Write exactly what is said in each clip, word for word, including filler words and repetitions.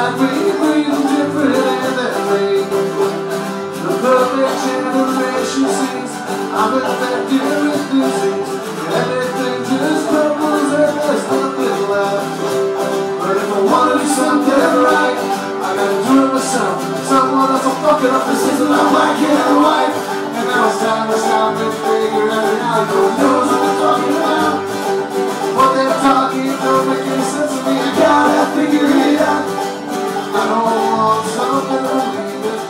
might be breathing different than me. The perfect generation sees I'm infected with disease. Everything just crumbles and there's nothing left. But if I want to do something right, I gotta do it myself. Someone else will fuck it up. This isn't my black and white. And now it's time to stop and figure it out. No one knows what they're talking about. What they're talking don't make any sense to me. I gotta figure it out. I don't want something to believe it.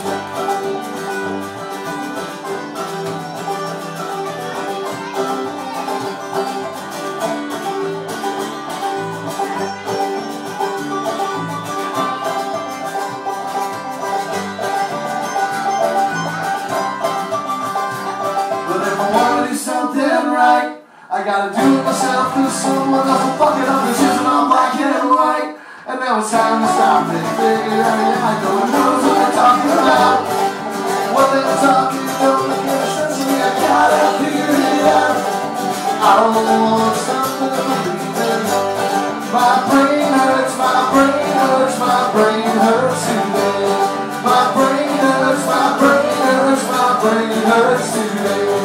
Something right, I gotta do it myself, cause someone else will fuck it up. This isn't all black and white. And now it's time to stop and figure it out. No one knows what they're talking about. What they're talking don't make any sense to me. I gotta figure it out. I don't want something to believe in. My brain hurts, my brain hurts, my brain hurts today. My brain hurts, my brain hurts, my brain hurts today.